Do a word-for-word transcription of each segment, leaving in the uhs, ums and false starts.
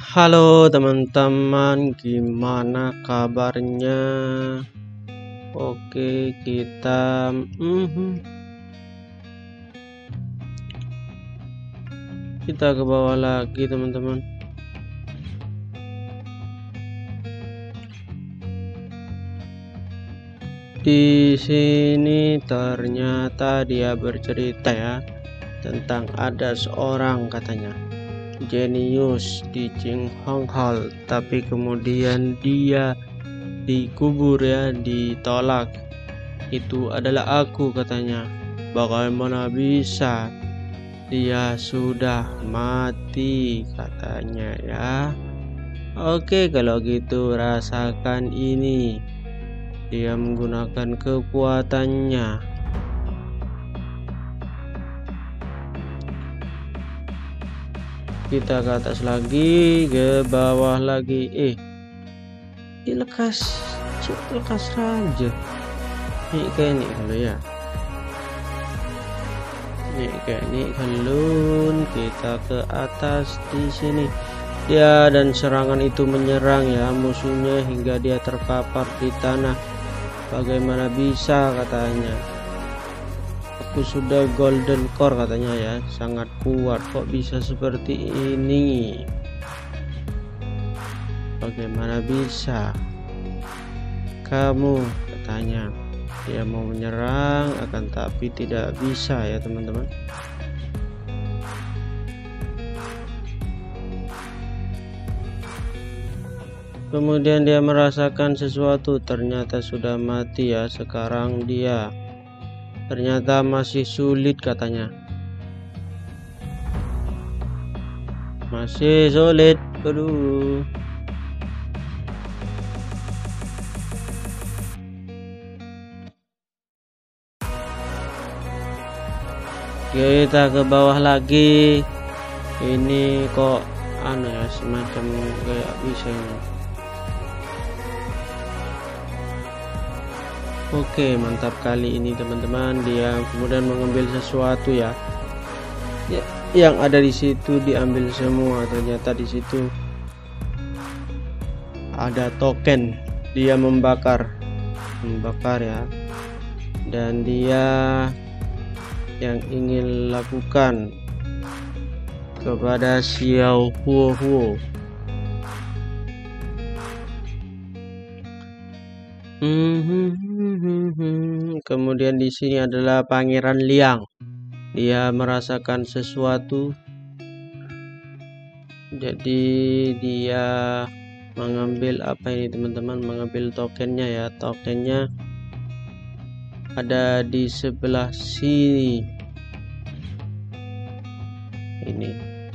Halo teman-teman, gimana kabarnya? Oke, kita mhm, kita ke bawah lagi teman-teman. Di sini ternyata dia bercerita ya tentang ada seorang katanya jenius di Hong Hall, tapi kemudian dia dikubur ya, ditolak. Itu adalah aku katanya. Bagaimana bisa? Dia sudah mati katanya ya. Oke, kalau gitu rasakan ini. Dia menggunakan kekuatannya. Kita ke atas lagi, ke bawah lagi. Eh, dilekas, cuk, lekas aja. Ini kayak ini kalau ya. Ini kayak ini kalun. Kita ke atas di sini. Ya, dan serangan itu menyerang ya musuhnya hingga dia terkapar di tanah. Bagaimana bisa katanya? Aku sudah golden core katanya ya, sangat kuat. Kok bisa seperti ini? Bagaimana bisa? Kamu katanya. Dia mau menyerang akan tapi tidak bisa ya teman-teman. Kemudian dia merasakan sesuatu, ternyata sudah mati ya. Sekarang dia ternyata masih sulit katanya. Masih sulit. Aduh. Kita ke bawah lagi. Ini kok anu ya, semacam kayak bisa ini. Oke, mantap kali ini teman-teman. Dia kemudian mengambil sesuatu ya. Ya, yang ada di situ diambil semua. Ternyata di situ ada token. Dia membakar, membakar ya. Dan dia yang ingin lakukan kepada Xiao Huo Huo. Kemudian di sini adalah Pangeran Liang. Dia merasakan sesuatu. Jadi dia mengambil apa ini teman-teman? Mengambil tokennya ya. Tokennya ada di sebelah sini. Ini.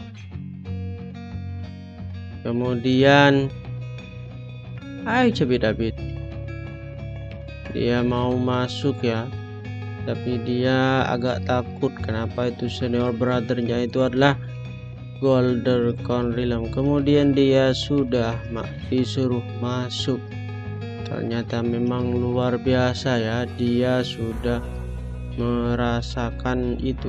Kemudian ayo cepet-cepet. Dia mau masuk ya, tapi dia agak takut. Kenapa? Itu senior brothernya itu adalah Golden Conrilem. Kemudian dia sudah disuruh masuk. Ternyata memang luar biasa ya, dia sudah merasakan itu.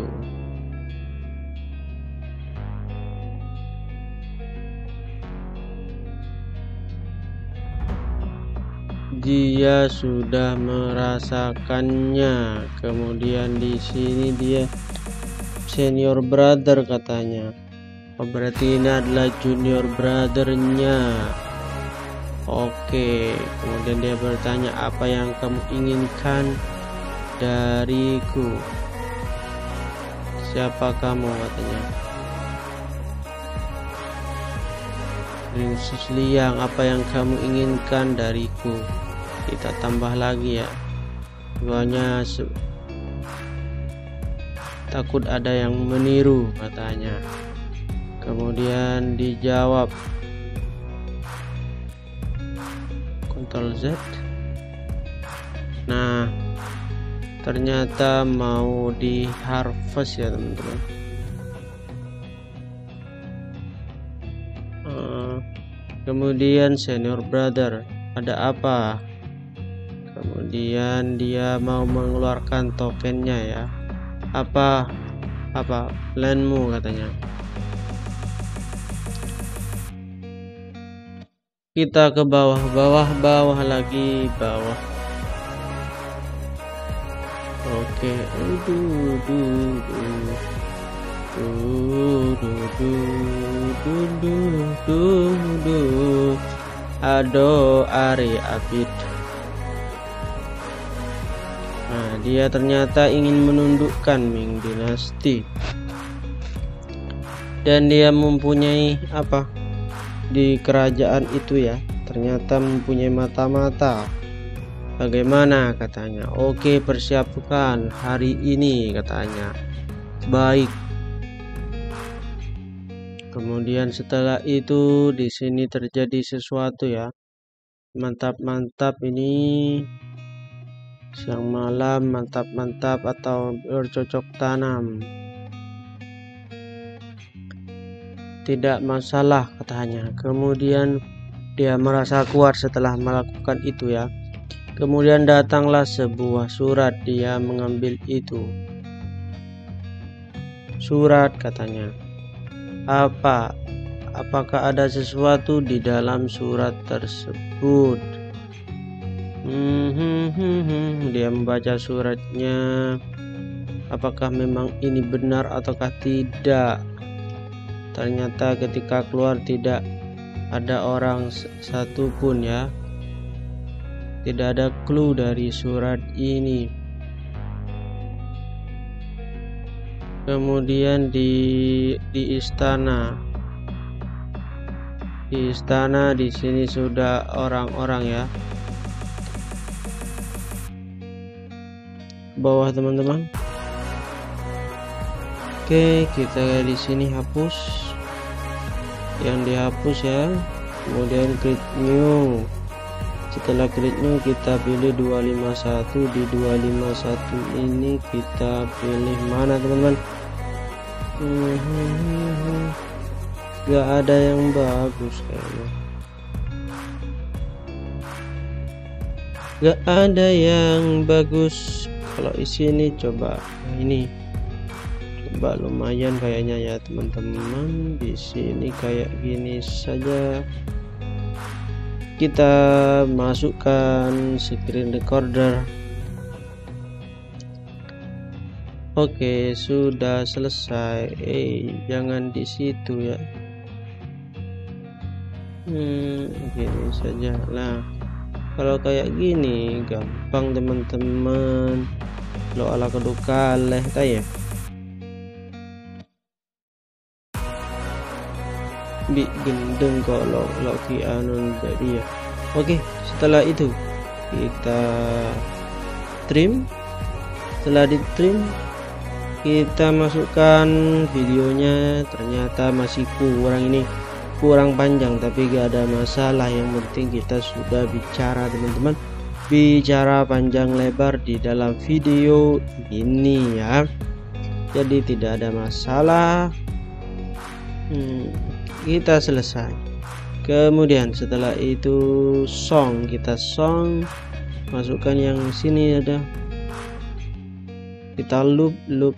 Dia sudah merasakannya. Kemudian di sini dia senior brother katanya. Oh, berarti ini adalah junior brothernya. Oke, kemudian dia bertanya, apa yang kamu inginkan dariku? Siapa kamu katanya? Princess Liang, apa yang kamu inginkan dariku? Kita tambah lagi ya. Banyak takut ada yang meniru katanya. Kemudian dijawab Ctrl Z. Nah, ternyata mau di harvest ya teman-teman. Uh, kemudian senior brother, ada apa? Kemudian dia mau mengeluarkan tokennya ya. Apa? Apa? Planmu katanya. Kita ke bawah, bawah, bawah lagi, bawah. Oke, aduh, duh, duh. Duh, duh, duh, duh, duh, duh, duh. Ado Ari Abid. Nah, dia ternyata ingin menundukkan Ming Dinasti. Dan dia mempunyai apa di kerajaan itu ya, ternyata mempunyai mata-mata. Bagaimana katanya? Oke, persiapkan hari ini katanya. Baik. Kemudian setelah itu di sini terjadi sesuatu ya. Mantap-mantap ini. Siang malam mantap-mantap atau bercocok tanam. Tidak masalah katanya. Kemudian dia merasa kuat setelah melakukan itu ya. Kemudian datanglah sebuah surat, dia mengambil itu. Surat katanya. Apa? Apakah ada sesuatu di dalam surat tersebut? Hmm, hmm, hmm, hmm. Dia membaca suratnya. Apakah memang ini benar ataukah tidak? Ternyata ketika keluar tidak ada orang satupun ya. Tidak ada clue dari surat ini. Kemudian di di istana, di istana di sini sudah orang-orang ya. Bawah teman-teman. Oke, kita di sini hapus. Yang dihapus ya. Kemudian klik new. Setelah klik new kita pilih dua lima satu. Di dua lima satu ini kita pilih mana teman-teman? Hmm, gak ada yang bagus kayaknya. Gak ada yang bagus. Kalau di sini coba nah ini. Coba lumayan kayaknya ya teman-teman. Di sini kayak gini saja. Kita masukkan screen recorder. Oke, sudah selesai. Eh, jangan di situ ya. Hmm, gini saja lah. Kalau kayak gini gampang teman-teman. Lo ala kedukaleh ya. Bi gendeng kalau lo ki anon tadi ya. Oke, setelah itu kita trim. Setelah di trim kita masukkan videonya. Ternyata masih kurang ini, kurang panjang, tapi gak ada masalah. Yang penting kita sudah bicara teman-teman, bicara panjang lebar di dalam video ini ya. Jadi tidak ada masalah. hmm, Kita selesai. Kemudian setelah itu song, kita song masukkan yang sini ada. Kita loop loop.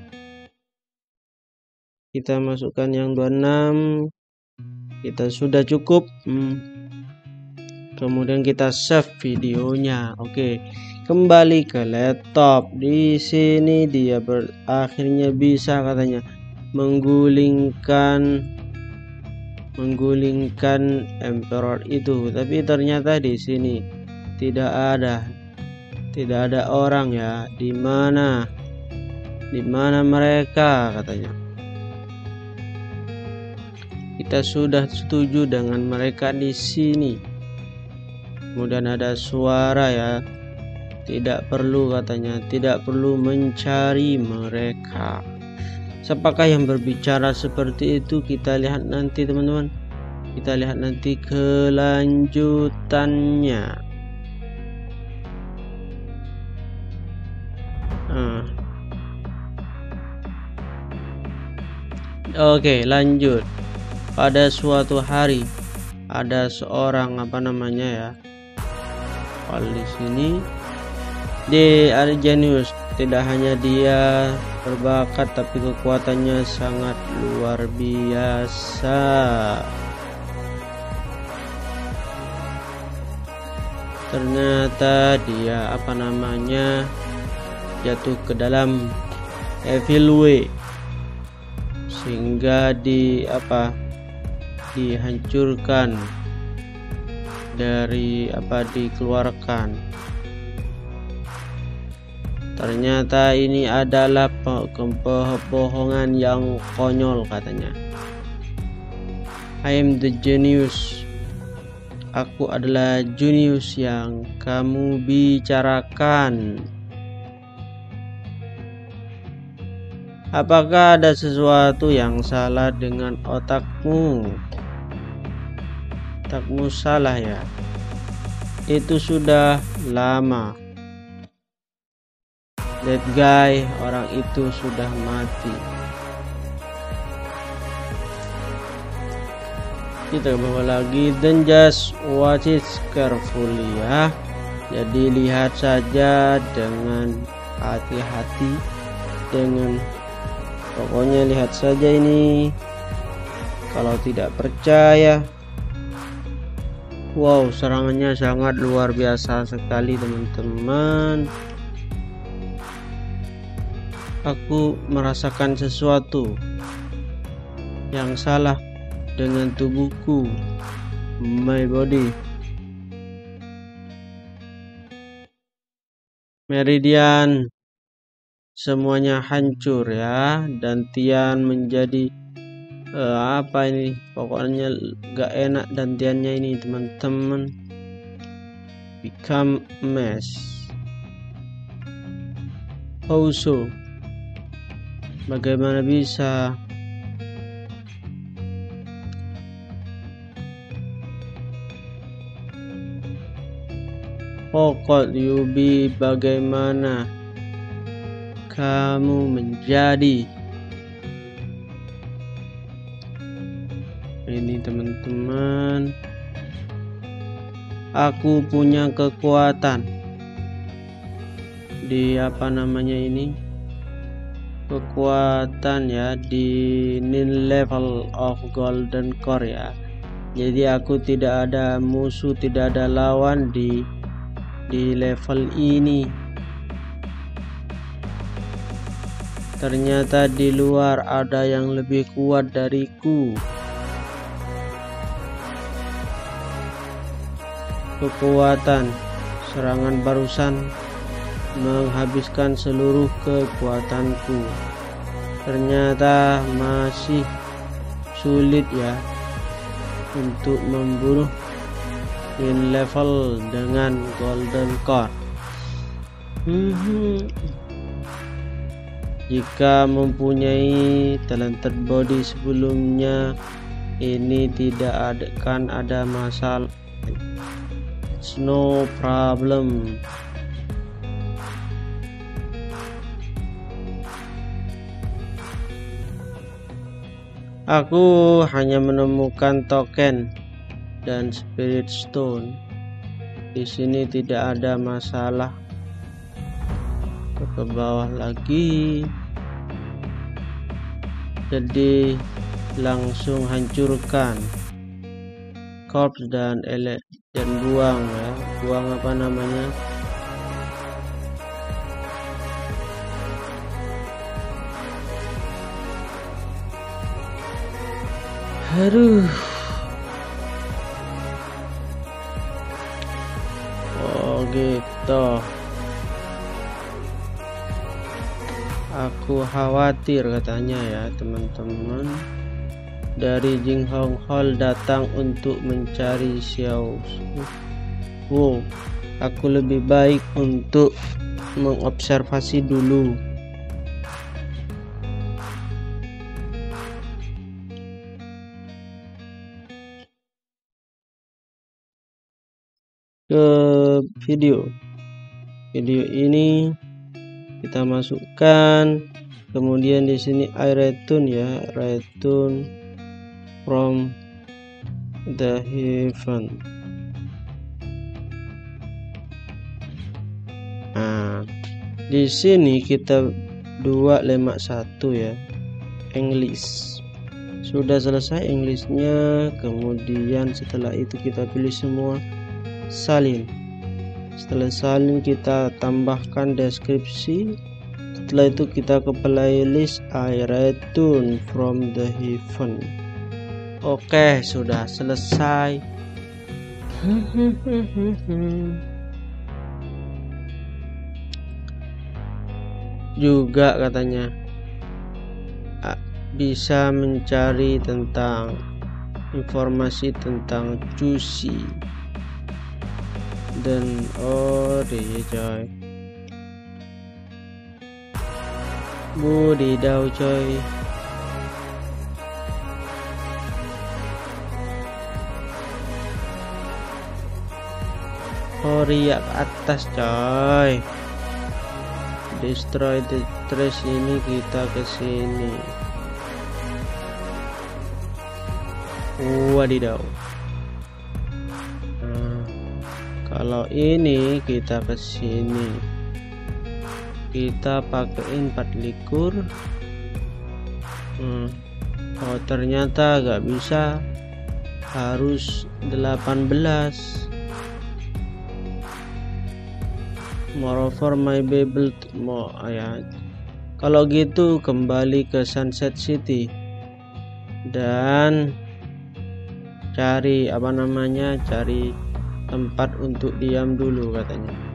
Kita masukkan yang dua puluh enam. Kita sudah cukup. Hmm. Kemudian kita save videonya. Oke. Kembali ke laptop. Di sini dia berakhirnya bisa katanya menggulingkan menggulingkan emperor itu, tapi ternyata di sini tidak ada tidak ada orang ya. Di mana di mana mereka katanya. Kita sudah setuju dengan mereka di sini. Kemudian ada suara ya. Tidak perlu katanya, tidak perlu mencari mereka. Siapakah yang berbicara seperti itu? Kita lihat nanti teman-teman. Kita lihat nanti kelanjutannya. Nah. Oke, lanjut. Pada suatu hari ada seorang apa namanya ya? Kalau di sini di Arjanius, tidak hanya dia berbakat tapi kekuatannya sangat luar biasa. ternyata dia apa namanya jatuh ke dalam Evil Way, sehingga di apa dihancurkan dari apa dikeluarkan. Ternyata ini adalah kebohongan yang konyol, katanya. I am the genius. Aku adalah jenius yang kamu bicarakan. Apakah ada sesuatu yang salah dengan otakmu? Otakmu salah ya? Itu sudah lama. That guy, orang itu sudah mati. Kita bawa lagi, then just watch it carefully ya. Jadi lihat saja dengan hati-hati, dengan pokoknya lihat saja ini. Kalau tidak percaya, wow, serangannya sangat luar biasa sekali teman-teman. Aku merasakan sesuatu yang salah dengan tubuhku, my body. Meridian semuanya hancur ya, dan Tian menjadi uh, apa ini, pokoknya gak enak dantiannya ini teman-teman, become a mess. How so? Bagaimana bisa? Pokok Yubi, bagaimana kamu menjadi ini teman-teman? Aku punya kekuatan di apa namanya ini, kekuatan ya di nin level of golden core ya. Jadi aku tidak ada musuh, tidak ada lawan di di level ini. Ternyata di luar ada yang lebih kuat dariku. Kekuatan serangan barusan menghabiskan seluruh kekuatanku. Ternyata masih sulit ya untuk membunuh in level dengan golden core. Hmm. Jika mempunyai talented body sebelumnya, ini tidak akan ada masalah. It's no problem. Aku hanya menemukan token dan spirit stone. Di sini tidak ada masalah. Ke bawah lagi. Jadi langsung hancurkan corpse dan ele dan buang ya. Buang apa namanya? Aduh. Oh gitu. Aku khawatir katanya ya teman-teman. Dari Jing Hong Hall datang untuk mencari Xiao Su. Wow, aku lebih baik untuk mengobservasi dulu. Ke video video ini kita masukkan, kemudian di sini I return ya, return from the heaven. Nah, di sini kita dua lemak satu ya, English. Sudah selesai Englishnya, kemudian setelah itu kita pilih semua salin. Setelah salin kita tambahkan deskripsi. Setelah itu kita ke playlist I Return from the Heaven. Oke, sudah selesai. Juga katanya bisa mencari tentang informasi tentang Cusi dan oh deh coy, budidaw coy. Oh ria ke atas coy, destroy the trash. Ini kita ke sini. Wadidaw. Nah, kalau ini kita ke sini, kita pakein empat likur. Hmm. Oh ternyata gak bisa, harus delapan belas. Moreover my Bible mau ayat. Kalau gitu kembali ke Sunset City dan cari apa namanya cari tempat untuk diam dulu katanya.